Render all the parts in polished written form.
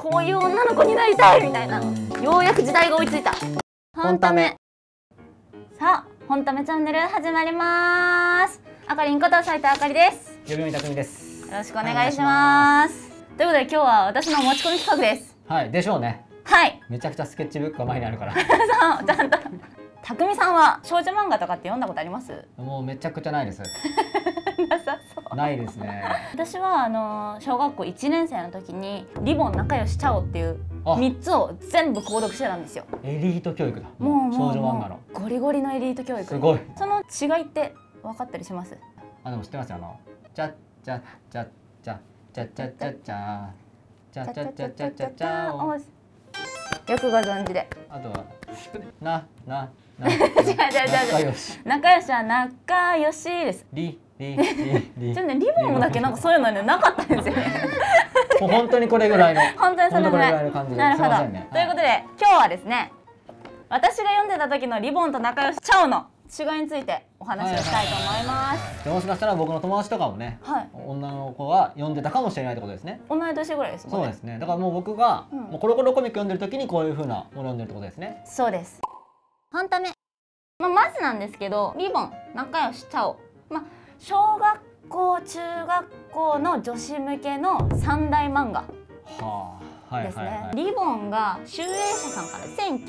こういう女の子になりたいみたいな、ようやく時代が追いついた。 本ため。 さあ、本ためチャンネル始まります。あかりんこと斉藤あかりです。 呼びみたくみです。 よろしくお願いします。ということで今日は私の持ち込み企画です。 はい、でしょうね。 はい。 めちゃくちゃスケッチブックが前にあるから。 そう、ちゃんと。たくみさんは少女漫画とかって読んだことあります？ もうめちゃくちゃないです。 なさそう。 ないですね。 私は小学校1年生の時にリボン仲良しちゃおっていう3つを全部購読してたんですよ。 エリート教育だ。 もう少女漫画のゴリゴリのエリート教育。 すごい。 その違いって分かったりします？ でも知ってますよ。チャッチャッチャッチャッチャッチャッチャッチャッチャッチャッチャッチャッチャッチャッ。 よくご存知で。 あとは違う仲良しは仲良しです。 リちょっとね、リボンだけなんかそういうのねなかったんですよね。 もう本当にこれぐらいの。 本当にそれぐらい。 の感じで。 なるほど。 すいませんね。 ということで今日はですね、私が読んでた時のリボンと仲良しチャオの違いについてお話をしたいと思います。 もしかしたら僕の友達とかもね、女の子が読んでたかもしれないってことですね。 同い年ぐらいですもんね。 そうですね。だからもう僕がもうコロコロコミック読んでる時にこういう風なものを読んでるってことですね。 そうです。本ため。まずなんですけど、リボン仲良しチャオ。小学校中学校の女子向けの3大漫画ですね。リボンが集英社さんから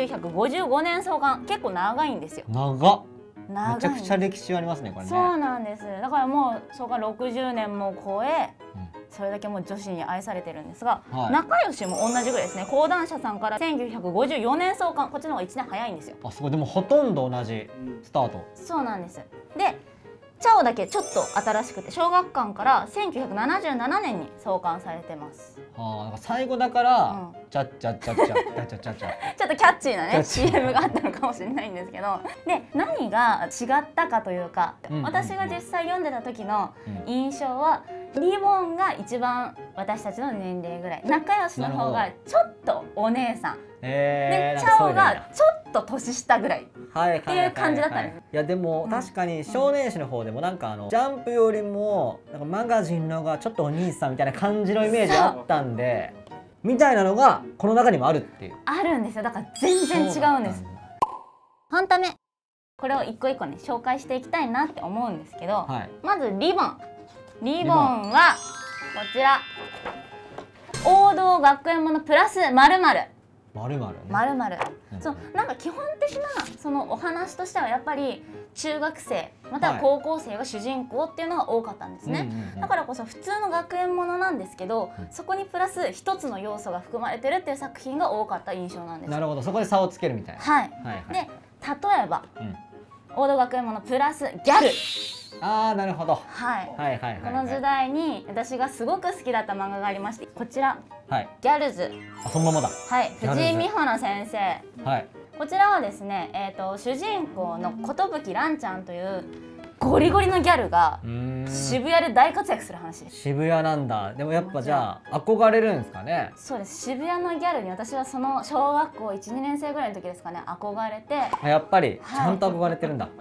1955年創刊、結構長いんですよ。 長っ。めちゃくちゃ歴史ありますねこれね。 そうなんです。だからもう創刊60年も超え、それだけもう女子に愛されてるんですが、仲良しも同じぐらいですね。講談社さんから1954年創刊、こっちの方が1年早いんですよ。 あ、すごい。でもほとんど同じスタート。 そうなんです。でチャオだけちょっと新しくて、小学館から1977年に創刊されてます。 なんか最後だからチャッチャッチャッチャッチャッチャッチャッチャッちょっとキャッチーなね CM があったのかもしれないんですけど、で何が違ったかというか、私が実際読んでた時の印象は、リボンが一番私たちの年齢ぐらい、仲良しの方がちょっとお姉さんで、チャオがちょっと年下ぐらいっていう感じだったんです。 いやでも確かに少年誌の方でもなんかジャンプよりもなんかマガジンの方がちょっとお兄さんみたいな感じのイメージあったんで、みたいなのがこの中にもあるっていう。 あるんですよ。だから全然違うんです。本ため、これを一個一個ね紹介していきたいなって思うんですけど、まずリボン。リボンはこちら、王道学園ものプラス〇〇。〇〇。そう、なんか基本的なそのお話としてはやっぱり中学生または高校生が主人公っていうのが多かったんですね。だからこそ普通の学園ものなんですけど、そこにプラス一つの要素が含まれてるっていう作品が多かった印象なんです。 なるほど、そこで差をつけるみたいな。 はい。で、例えば王道学園ものプラスギャル。 なるほど。 はい。この時代に私がすごく好きだった漫画がありまして、こちら。ギャルズ。 そのままだ。 はい、藤井美穂奈先生。こちらはですね、主人公の寿蘭ちゃんというゴリゴリのギャルが渋谷で大活躍する話です。 渋谷なんだ。でもやっぱじゃあ憧れるんですかね。 そうです。渋谷のギャルに私はその小学校1、2年生ぐらいの時ですかね、憧れて。 やっぱりちゃんと憧れてるんだ。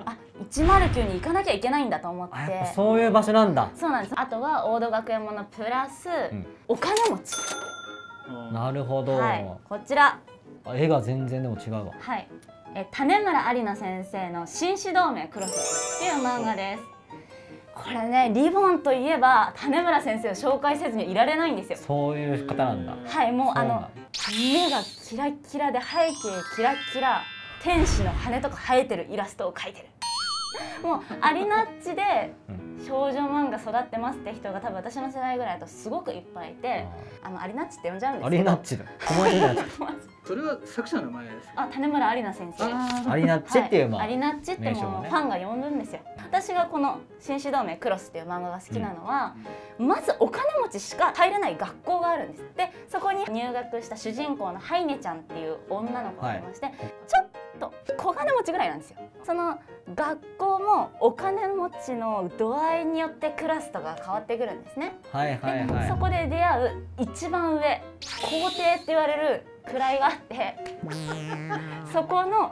109に行かなきゃいけないんだと思って。 そういう場所なんだ。 そうなんです。あとは王道学園ものプラスお金持ち。 なるほど。 こちら。 絵が全然でも違うわ。 はい。種村有奈先生の紳士同盟クロスっていう漫画です。これね、リボンといえば種村先生を紹介せずにいられないんですよ。 そういう方なんだ。 はい、もう目がキラキラで背景キラキラ、天使の羽とか生えてるイラストを描いてる。もうアリナッチで少女漫画育ってますって人が多分私の世代ぐらいだとすごくいっぱいいて、アリナッチって呼んじゃうんですけど。 アリナッチだ。友達じゃないですか。 それは作者の名前ですか。 種村有奈先生。 アリナッチっていうアリナッチってもうファンが呼ぶんですよ。私がこの紳士同盟クロスっていう漫画が好きなのは、まずお金持ちしか入れない学校があるんです。で、そこに入学した主人公のハイネちゃんっていう女の子がいまして、ちょっと小金持ちぐらいなんですよ。その学校もお金持ちの度合いによってクラスとか変わってくるんですね。そこで出会う一番上、皇帝って言われる位があって、そこの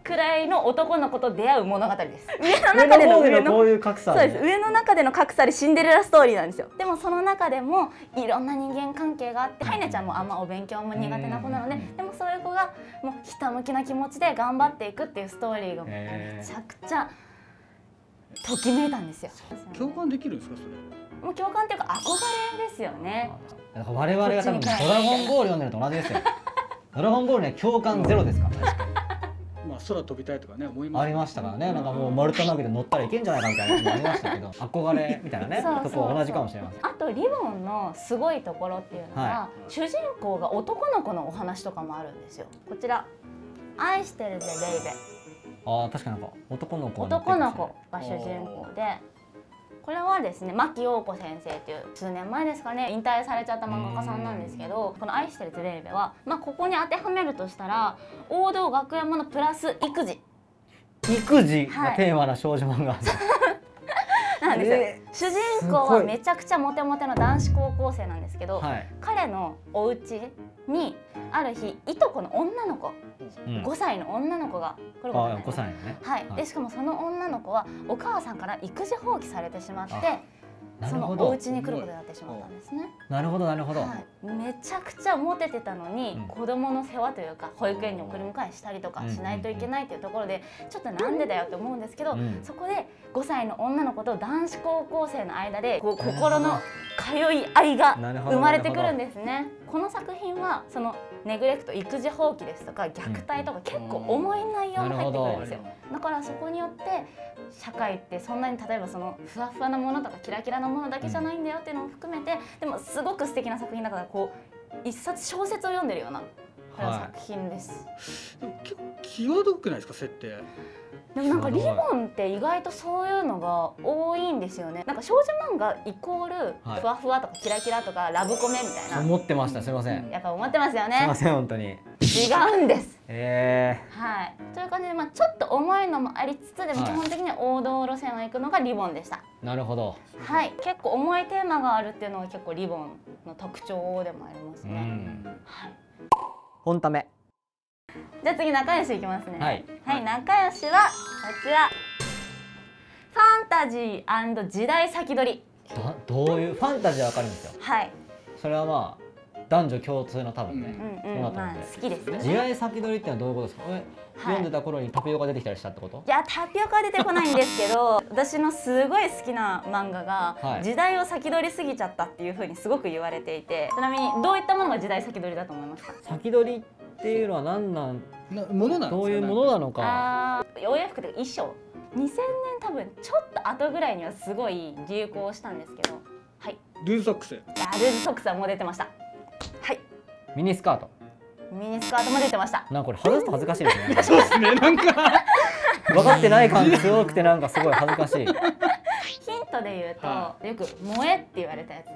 くらいの男の子と出会う物語です。上の中でのこういう格差、 そうです。上の中での格差でシンデレラストーリーなんですよ。でもその中でもいろんな人間関係があって、ハイネちゃんもあんまお勉強も苦手な子なので、でもそういう子がもうひたむきな気持ちで頑張っていくっていうストーリーがめちゃくちゃときめいたんですよ。 共感できるんですかそれ？ もう共感っていうか憧れですよね。 我々が多分ドラゴンボール読んでると同じですよ。ドラゴンボールには共感ゼロですからね。 まあ空飛びたいとかね思います。 ありましたからね。なんかもう丸太投げで乗ったらいけんじゃないかみたいなのありましたけど、憧れみたいなねとこ同じかもしれません。 あとリボンのすごいところっていうのは、主人公が男の子のお話とかもあるんですよ。こちら愛してるぜレイベ。 ああ確かになんか男の子が主人公で、これはですね牧陽子先生っていう数年前ですかね引退されちゃった漫画家さんなんですけど、この愛してるぜレイベはここに当てはめるとしたら王道学園ものプラス育児がテーマな少女漫画なんですよ。主人公はめちゃくちゃモテモテの男子高校生なんですけど、彼のお家にある日いとこの女の子、5歳の女の子が来ることになります。でしかもその女の子はお母さんから育児放棄されてしまって、そのお家に来ることになってしまったんですね。 なるほどなるほど。 めちゃくちゃモテてたのに、子供の世話というか保育園に送り迎えしたりとかしないといけないというところでちょっとなんでだよって思うんですけど、そこで5歳の女の子と男子高校生の間で心の通い合いが生まれてくるんですね。この作品はそのネグレクト、育児放棄ですとか虐待とか結構重い内容も入ってくるんですよ。だからそこによって社会ってそんなに例えばそのふわふわなものとかキラキラなものだけじゃないんだよっていうのも含めて、でもすごく素敵な作品だからこう一冊小説を読んでるような作品です。 でも結構際どくないですか設定？ でもなんかリボンって意外とそういうのが多いんですよね。なんか少女漫画イコールふわふわとかキラキラとかラブコメみたいな。 思ってました。すみません。 やっぱ思ってますよね。 すみません本当に。 違うんです。 はい。 という感じでちょっと重いのもありつつでも基本的に王道路線を行くのがリボンでした。 なるほど。 はい。結構重いテーマがあるっていうのが結構リボンの特徴でもありますね。はい。 本ため。 じゃあ次仲良しいきますね。 はい。 仲良しはこちら。ファンタジー&時代先取り。 どういうファンタジーはわかるんですよ。 はい。 それはまあ男女共通の多分ね。 好きですね。 時代先取りってのはどういうことですか。読んでた頃にタピオカ出てきたりしたってこと？ いやタピオカは出てこないんですけど、私のすごい好きな漫画が時代を先取りすぎちゃったっていうふうにすごく言われていて、ちなみにどういったものが時代先取りだと思いますか？先取りっていうのは何なんものなんですか？ どういうものなのか。 お洋服というか衣装。2000年多分ちょっと後ぐらいにはすごい流行したんですけど、はい。 ルーズソックス。 ルーズソックスはもう出てました。はい。 ミニスカート。 ミニスカートも出てました。 なんかこれ外すと恥ずかしいですね。 そうですね。なんか分かってない感じ強くてなんかすごい恥ずかしい。ヒントで言うと、よく萌えって言われたやつです。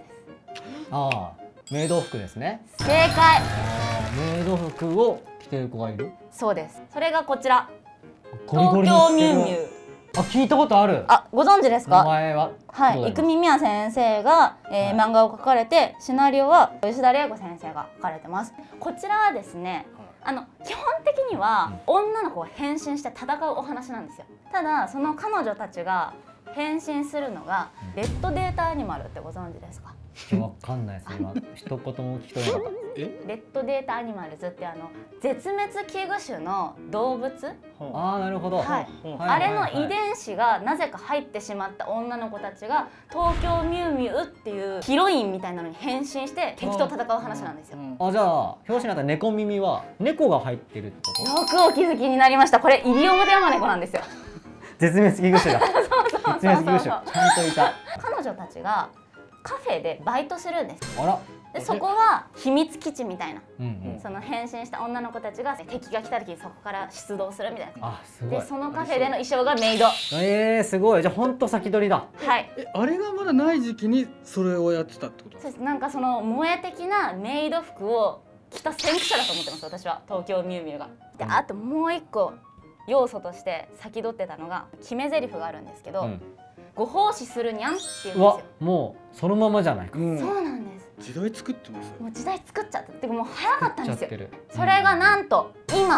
ああ、メイド服ですね。 正解。 メイド服を着てる子がいる。 そうです。それがこちら。東京ミュウミュウ。 聞いたことある。 ご存知ですか？ 名前は。 はい、生見美也先生が漫画を描かれて、シナリオは吉田玲子先生が書かれてます。こちらはですね、基本的には女の子が変身して戦うお話なんですよ。ただその彼女たちが変身するのがレッドデータアニマルってご存知ですか？ わかんないです。今一言も聞き取れなかった。 レッドデータアニマルズって絶滅危惧種の動物。 なるほど。 はい。あれの遺伝子がなぜか入ってしまった女の子たちが東京ミュウミュウっていうヒロインみたいなのに変身して敵と戦う話なんですよ。 じゃあ表紙になった猫耳は猫が入ってるってこと？ よくお気づきになりました。これイリオモテヤマネコなんですよ。 絶滅危惧種だ。絶滅危惧種。ちゃんといた。 彼女たちがカフェでバイトするんです。 あら。 でそこは秘密基地みたいな、その変身した女の子たちが敵が来た時にそこから出動するみたいな。でそのカフェでの衣装がメイド。 すごい。じゃあ本当先取りだ。 はい。 あれがまだない時期にそれをやってたってこと？ そうです。なんかその萌え的なメイド服を着た先駆者だと思ってます私は。東京ミュウミュウが。であともう一個要素として先取ってたのが決め台詞があるんですけど、ご奉仕するにゃんって言うんですよ。 もうそのままじゃないか。 そうなんです。 時代作ってます。 もう時代作っちゃった。てかもう早かったんですよ。それがなんと今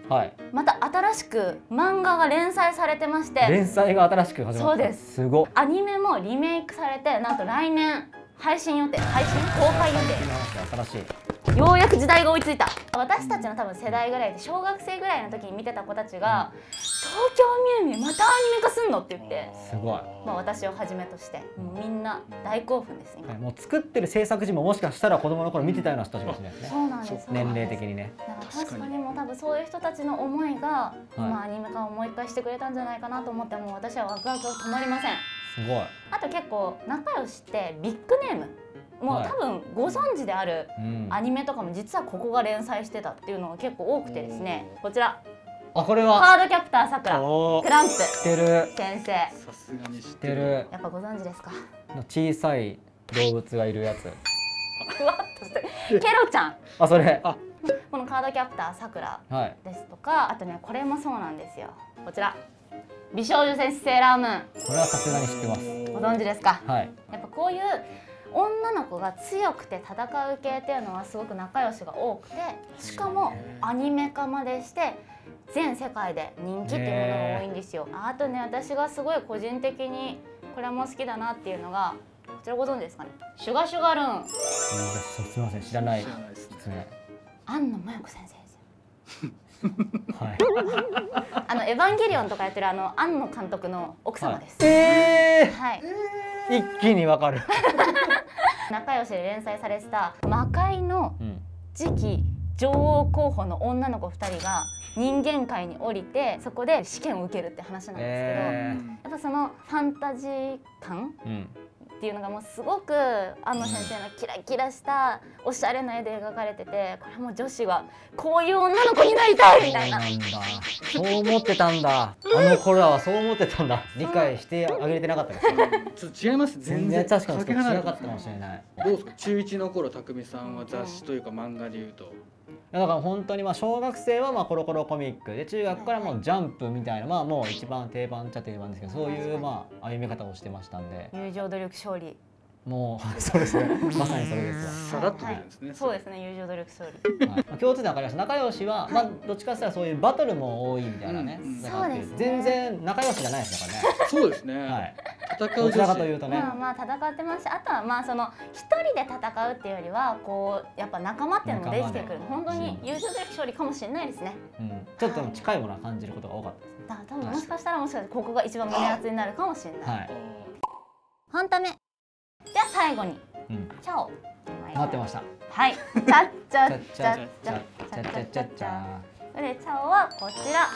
はい、 また新しく漫画が連載されてまして、 連載が新しく始まった。 そうです。 すごい。 アニメもリメイクされて、なんと来年配信予定、公開予定。 新しい。 ようやく時代が追いついた。私たちの多分世代ぐらいで、小学生ぐらいの時に見てた子たちが「東京ミュウミュウまたアニメ化すんの?」って言って、 すごい。 まあ私をはじめとしてもうみんな大興奮です今。 もう作ってる制作陣ももしかしたら子供の頃見てたような人たちかもしれないですね。 そうなんです。 年齢的にね。 確かにもう多分そういう人たちの思いが今アニメ化をもう一回してくれたんじゃないかなと思って、もう私はワクワクが止まりません。 すごい。 あと結構仲良しってビッグネーム。もう多分ご存知であるアニメとかも実はここが連載してたっていうのが結構多くてですね、こちら、 これはカードキャプターさくらクランプ知ってる先生。 さすがに知ってる。 やっぱご存知ですか？ 小さい動物がいるやつ。 ふわっとしてケロちゃん。 それ。 このカードキャプターさくらですとか、あとねこれもそうなんですよ。こちら美少女戦士セーラームーン。 これはさすがに知ってます。 ご存知ですか？ はい。 やっぱこういう女の子が強くて戦う系っていうのはすごく仲良しが多くて、しかもアニメ化までして全世界で人気っていうものが多いんですよ。あとね、私がすごい個人的にこれも好きだなっていうのが、こちらご存知ですかね、シュガシュガルーン。 すみません、知らないですね。 庵野萌子先生ですよ。 はい。 エヴァンゲリオンとかやってる庵野監督の奥様です。 はい。一気にわかる。 仲良しで連載されてた魔界の次期女王候補の女の子2人が人間界に降りて、そこで試験を受けるって話なんですけど、やっぱそのファンタジー感っていうのがもうすごく庵野先生のキラキラしたおしゃれな絵で描かれてて、これも女子はこういう女の子になりたいみたいな。 そう思ってたんだ。あの頃はそう思ってたんだ。理解してあげれてなかったです。 ちょっと違います。 全然確かに違かったかもしれない。 どうですか、中1の頃匠さんは雑誌というか漫画でいうと。 だから本当に小学生はコロコロコミックで、中学からもうジャンプみたいな、もう一番定番っちゃ定番ですけど、そういう歩み方をしてましたんで。 友情努力勝利。 もうそうですね。まさにそれですわ。さらっと出るんですね。 そうですね。友情努力勝利。共通点わかります。仲良しはどっちかっていうとそういうバトルも多いみたいなね。 そうです。 全然仲良しじゃないですからね。 そうですね。はい。 戦うどちらかというとね。 戦ってますし、あとはその一人で戦うっていうよりはやっぱ仲間っていうのもできてくる。本当に友情努力勝利かもしれないですね。 ちょっと近いものは感じることが多かったです。 多分もしかしたらここが一番胸熱になるかもしれない。本タメ。じゃあ最後にチャオ。 待ってました。 はい。チャッチャッチャッチャッチャッチャッチャッチャッチャ。でチャオはこちら。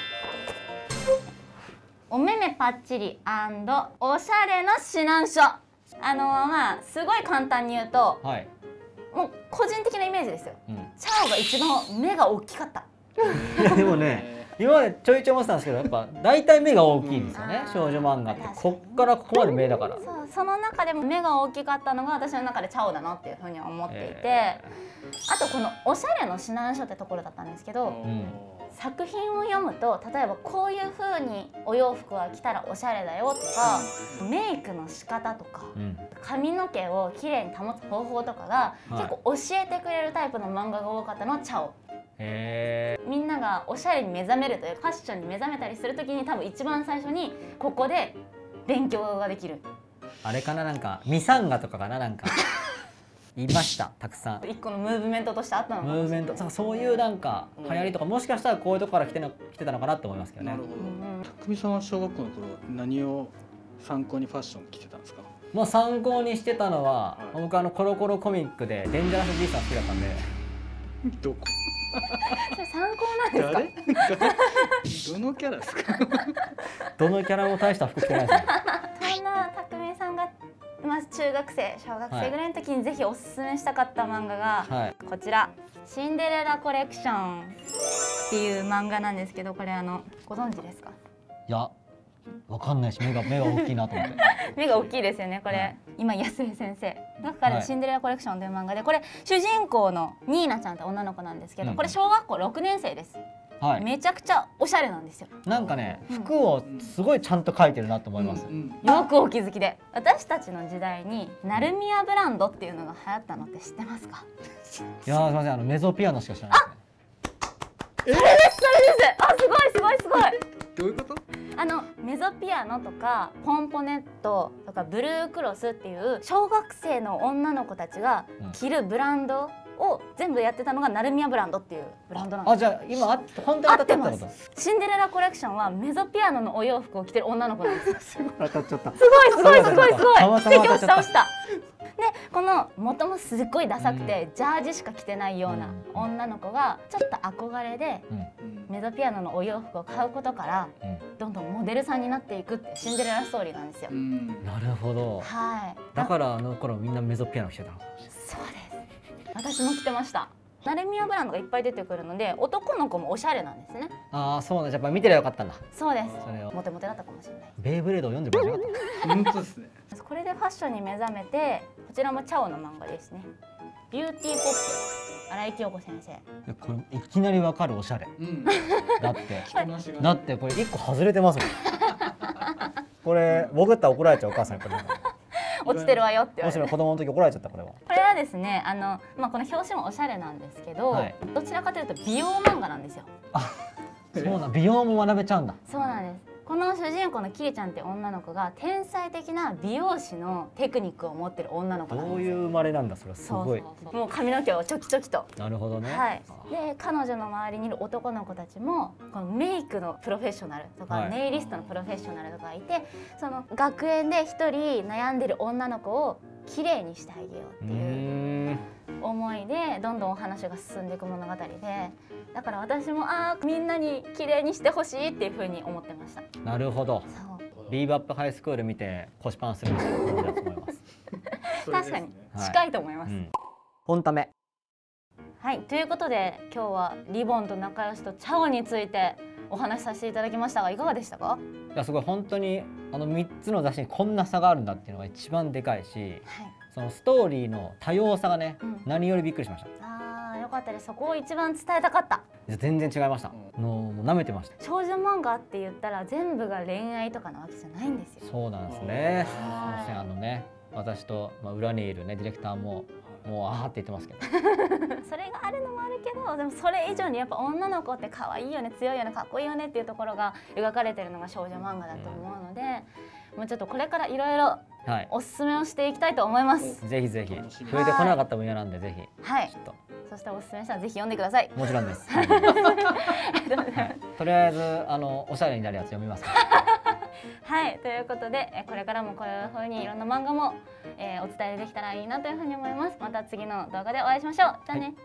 お目目パッチリ&おしゃれの指南書。すごい簡単に言うと、もう個人的なイメージですよ。チャオが一番目が大きかった。 でもね、今までちょいちょい思ってたんですけど、やっぱ大体目が大きいんですよね、少女漫画って。こっからここまで目だから。 その中でも目が大きかったのが私の中でチャオだなっていうふうに思っていて、あとこのおしゃれの指南書ってところだったんですけど、作品を読むと、例えばこういうふうにお洋服は着たらおしゃれだよとか、メイクの仕方とか、髪の毛をきれいに保つ方法とかが結構教えてくれるタイプの漫画が多かったのはチャオ。みんながおしゃれに目覚めるというファッションに目覚めたりするときに、多分一番最初にここで勉強ができる。 あれかな、なんかミサンガとかかな、なんかいました、たくさん。 一個のムーブメントとしてあったのかもしれない。 ムーブメント、そういうなんか流行りとか、もしかしたらこういうとこから来てたのかなって思いますけどね。 なるほど。匠さんは小学校の頃何を参考にファッション着てたんですか？ 参考にしてたのは、僕コロコロコミックでデンジャラス G さん好きだったんで。 どこ？ それ参考なんですか？どのキャラですか？ どのキャラも大した服着てないですね。 そんな匠さんが中学生小学生ぐらいの時にぜひおすすめしたかった漫画がこちら「シンデレラコレクション」っていう漫画なんですけど、これご存知ですか？ いや、わかんないし、目が大きいなと思って。 目が大きいですよね。これ今安江先生が書かれる「シンデレラコレクション」という漫画で、これ主人公のニーナちゃんって女の子なんですけど、これ小学校6年生です。めちゃくちゃおしゃれなんですよ。 なんかね、服をすごいちゃんと描いてるなと思います。 よくお気づきで。私たちの時代にナルミアブランドっていうのが流行ったのって知ってますか？ いやー、すみません、メゾピアノしか知らないですね。 それですあ、すごいすごいすごい。 どういうこと？ メゾピアノとかポンポネットとかブルークロスっていう小学生の女の子たちが着るブランドを全部やってたのがナルミヤブランドっていうブランドなんです。 あ、じゃあ今本当に当たってます。 シンデレラコレクションはメゾピアノのお洋服を着てる女の子なんです。 当たっちゃった。 すごいすごいすごいすごい。 奇跡を倒した。でこの元もすっごいダサくて、ジャージしか着てないような女の子がちょっと憧れで、メゾピアノのお洋服を買うことから、どんどんモデルさんになっていくってシンデレラストーリーなんですよ。 なるほど。はい。だから頃みんなメゾピアノ着てたのかもしれない。 そうです。私も着てました。ナルミヤブランドがいっぱい出てくるので男の子もおしゃれなんですね。 ああ、そうなんです。やっぱ見てりゃよかったんだ。 そうです。モテモテだったかもしれない。 ベイブレードを読んでもらえなかった。 本当ですね。 これでファッションに目覚めて、こちらもチャオの漫画ですね。ビューティーポップ、新井清子先生。 これいきなりわかるおしゃれ。だってこれ一個外れてますもん。これ僕だったら怒られちゃう、お母さんにこれ。 落ちてるわよって言われて。 もしろ子供の時怒られちゃった。これはですね、この表紙もおしゃれなんですけど、どちらかというと美容漫画なんですよ。 あ、そうなん、美容も学べちゃうんだ。 そうなんです。この主人公のキリちゃんって女の子が天才的な美容師のテクニックを持ってる女の子なんです。 どういう生まれなんだ、それすごい。 もう髪の毛をチョキチョキと。 なるほどね。 はい。で彼女の周りにいる男の子たちもこのメイクのプロフェッショナルとか、ネイリストのプロフェッショナルとかいて、その学園で一人悩んでる女の子を綺麗にしてあげようっていう思いでどんどんお話が進んでいく物語で、だから私もみんなに綺麗にしてほしいっていうふうに思ってました。 なるほど。ビーバップハイスクール見て腰パンするみたいな感じだと思います。 確かに近いと思います。 本ため。 はい、ということで今日はリボンと仲良しとチャオについてお話しさせていただきましたが、いかがでしたか？ いや、すごい本当に3つの雑誌にこんな差があるんだっていうのが一番でかいし、そのストーリーの多様さがね、何よりびっくりしました。 よかったです。そこを一番伝えたかった。 全然違いました。もう舐めてました。 少女漫画って言ったら全部が恋愛とかなわけじゃないんですよ。 そうなんですね。私と裏にいるねディレクターもあーって言ってますけど。 それがあるのもあるけど、でもそれ以上にやっぱ女の子って可愛いよね、強いよね、かっこいいよねっていうところが描かれてるのが少女漫画だと思うので、もうちょっとこれからいろいろおすすめをしていきたいと思います。 ぜひぜひ増えてこなかった分野なんで、ぜひ。 はい。そしておすすめしたらぜひ読んでください。 もちろんです。とりあえずおしゃれになるやつ読みます。 はい、ということでこれからもこういうふうにいろんな漫画もお伝えできたらいいなというふうに思います。また次の動画でお会いしましょう。じゃあね。